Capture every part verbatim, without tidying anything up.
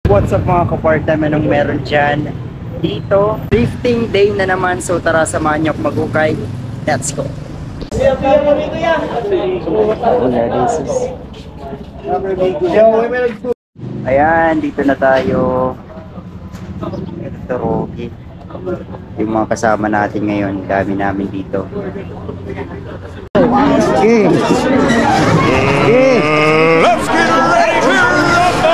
What's up mga ka-part-time? Anong meron dyan? Dito, drifting day na naman. So tara, samahan niyo ako mag-ukay. Let's go! Ayan, dito na tayo. Ito, Rocky. Yung mga kasama natin ngayon, dami namin dito. Okay. Okay. Let's get ready to rumble!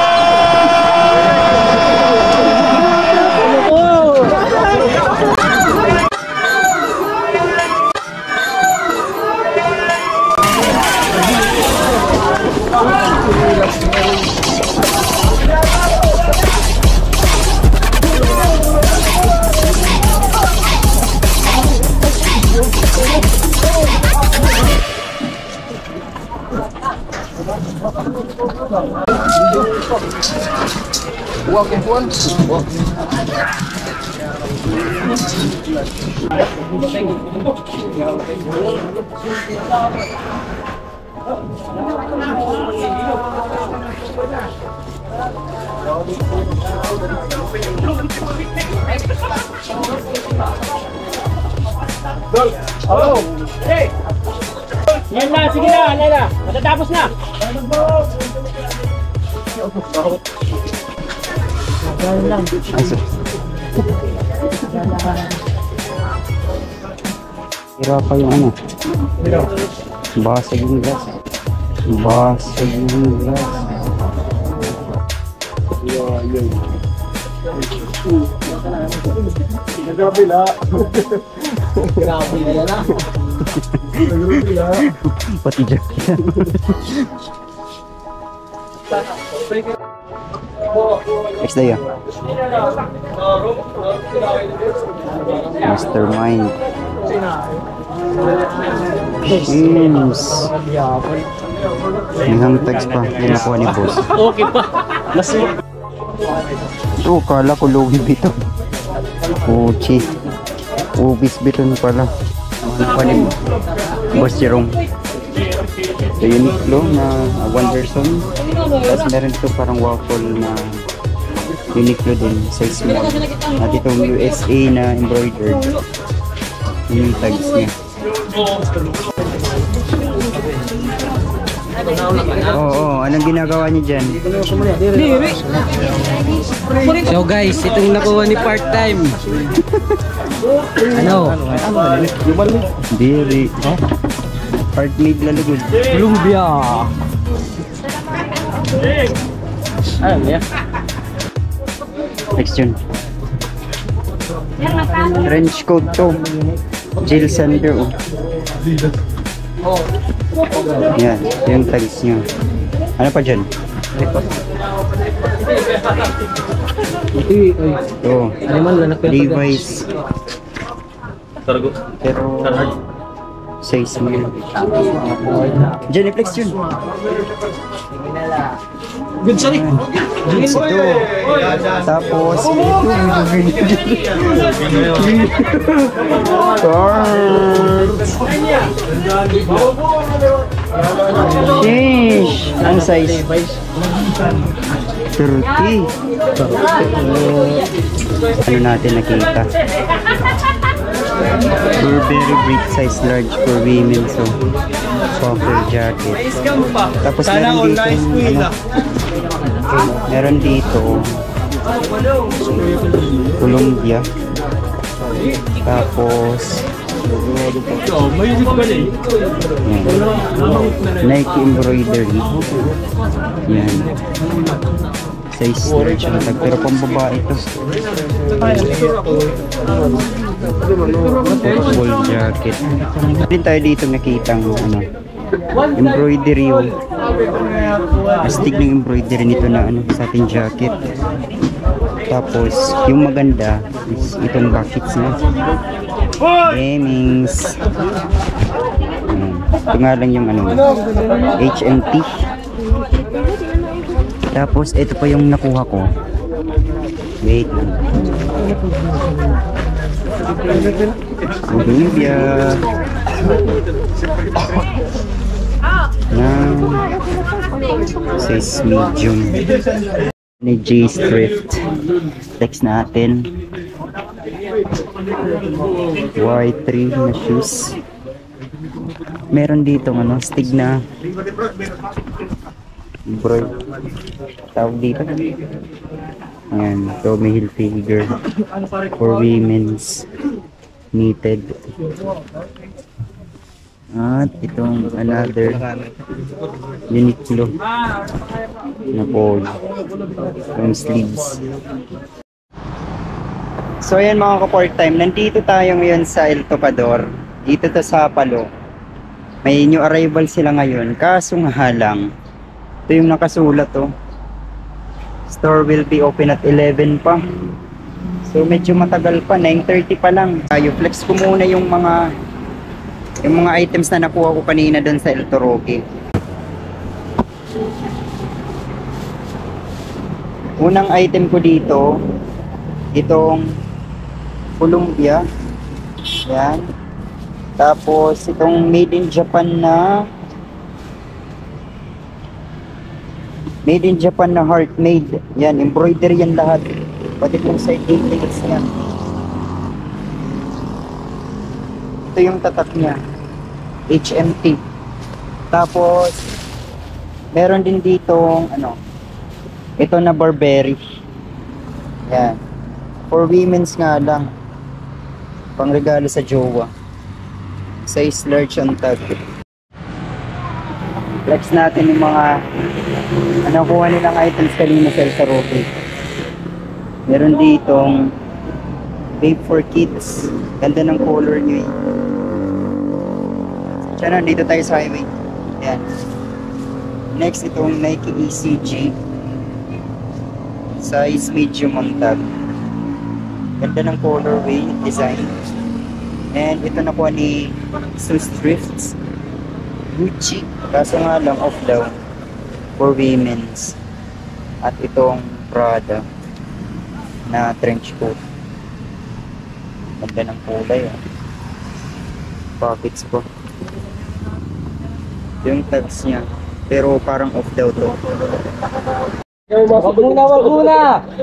Welcome one. Hello. Hey. Yan na, sige na, yan na. Matatapos na. Hira pa yung ano. Basag yung glass. Basag yung glass. Grabe na. Grabe na yan ah. Pati jack yan. Next day ah. Mastermind. Shims. May hangtags pa. Yan nakuha ni boss. Okay pa. Mas Oh, kala ko Louis Vuitton. Gucci. Ubis Vuitton pala. Nakuha ni boss Jerome. Ito Uniqlo na uh, Wonderson. Tapos meron ito parang waffle na Uniqlo din, size small. At itong U S A na embroidered. Yun yung tags niya. Oo, oh, oh. Anong ginagawa niyo dyan? So guys, itong nakuha ni part-time. Ano? Diri. Part made lalugod. Lumbia. ano yan? Next yun. Trench coat to. Jill Sander. Oh. Yan, yung tags nyo. Ano pa dyan? Ito. Levi's. Pero size mo yun. Dyan, i-flex yun. Good sorry. Jeans ito. Tapos cards. Sheesh. Ang size? thirty. Ano natin nakita? Burberry break size large for women. So puffer jacket. Tapos meron dito ano, meron dito Columbia. Tapos yan. Nike embroidery. Yan. Size large ang tag, pero pang babae ito. Football jacket. Din tayo dito nakitang ano, embroidery yung astig ng embroidery nito na ano sa ating jacket. Tapos yung maganda is itong buckets na Hemmings. Hmm. Ito nga lang yung ano H M T. Tapos ito pa yung nakuha ko. Wait lang. Columbia. Na size medium. Ni J's Thrift. Flex natin. Y three na shoes. Meron dito ano, stig na bro. Tawag dito. Ayan, Tommy Hilfiger for women's knitted. At itong another Uniqlo na polo yung sleeves. So ayan mga ka-part time, nandito tayo ngayon sa El Tocador. Dito to sa Palo. May new arrival sila ngayon, kaso nga lang ito yung nakasulat to. Store will be open at eleven pa. So medyo matagal pa, nine thirty pa lang. Tayo flex ko muna yung mga yung mga items na nakuha ko kanina doon sa El Toroque. Unang item ko dito, itong Columbia. Yan. Tapos itong made in Japan na Made in Japan na heart made. Yan, embroidery yan lahat. Pati itong side details yan. Ito yung tatak niya. H M T. Tapos meron din ditong ano, ito na Burberry. Yan. For women's nga lang. Pangregalo sa jowa. Size large on tag. Flex natin yung mga ano kuha nilang items kanina sa El Toroque. Meron ditong Babe for Kids. Ganda ng color nyo eh. Tiyan, dito tayo sa highway. Yan. Next, itong Nike E C G. Size medium on tag. Ganda ng colorway, design. And ito na po ni Sus Thrifts. Gucci. Kaso nga lang, off daw. For women's. At itong Prada na trench coat. Ganda ng kulay. Oh. Pockets po. Yung tags niya. Pero parang off daw to. Wag muna, wag muna!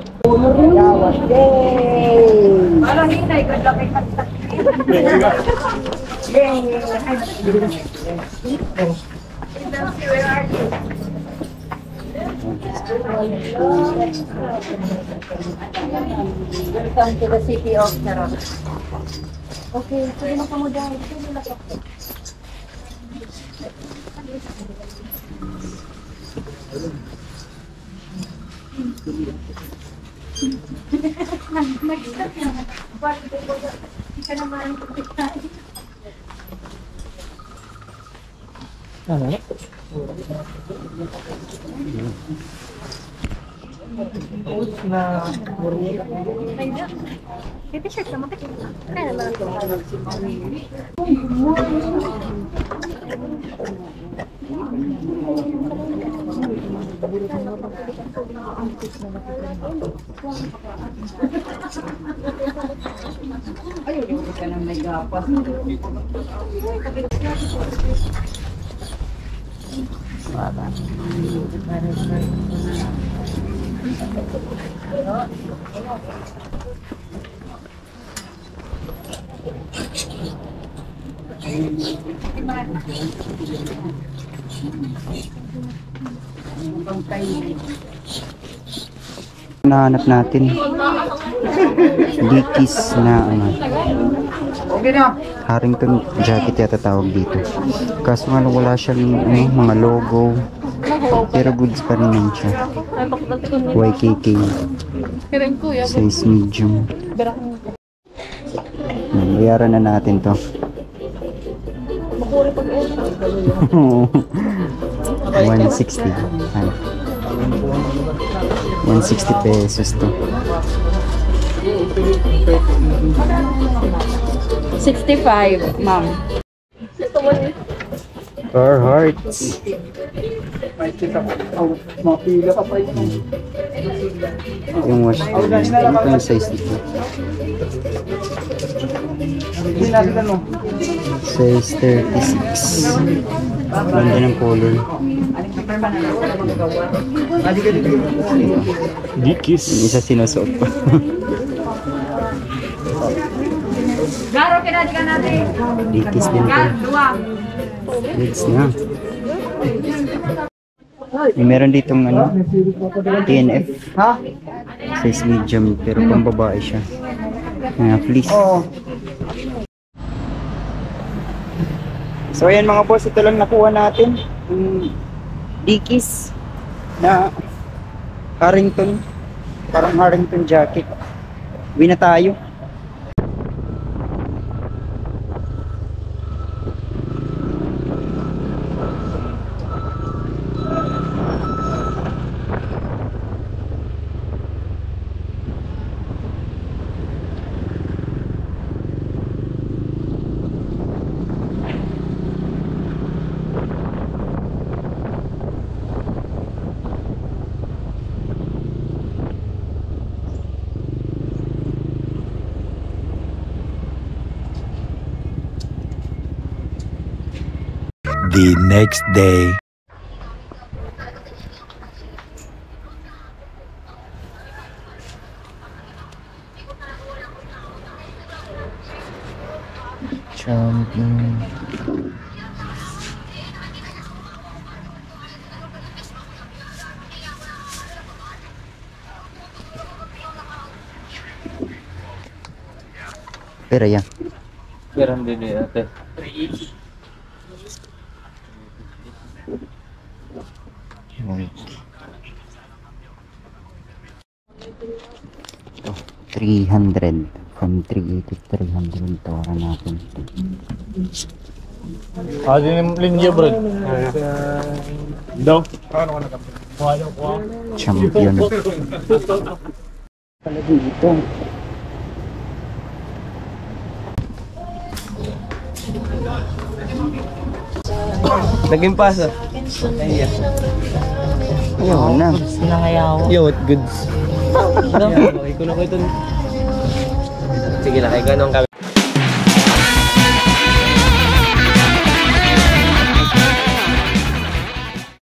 Parang hinay, good luck kay Kanta. Yay! Where are you? Welcome to the city of Sarap. Okay, sige na kamo dahil. Sige na po. Nag-stop na. Bakit ito? Hindi ka naman pagkakain. Ano? Baby shirt naman kasi. Kaya naman ito. Ayun, hindi ka nang nag-apas. Wala. Nahanap natin Dickies na ano, Harrington jacket yata tawag dito. Kaso nga wala siyang ano, mga logo, pero goods pa rin naman siya. Y K K size medium. Bayaran na natin to. one sixty. Ano? one sixty pesos to. sixty-five, ma'am. Our hearts. Yung wash. Ano yung size nito? Size thirty-six. Ganda ng color. Dikis. Yung isa sinusuot pa. Garo, kinadi ka natin. Dikis din to. Dua. Lids na. May meron ditong ano, T N F. Ha? Size medium pero pang babae siya. Kaya please. So ayan mga boss, ito lang nakuha natin. Yung Dickies na Harrington. Parang Harrington jacket. Uwi na tayo. The next day. Champion. Pero yan. Meron din eh, ate. Ito, three hundred. From three eighty to three hundred. Tawaran natin. Ah, din yung linya, bro. Daw. Champion. Pala dito. Naging pasa. Ayun na. Yo, what goods? Ano? Ikaw na ko ito. Sige lang, ikaw nung kami.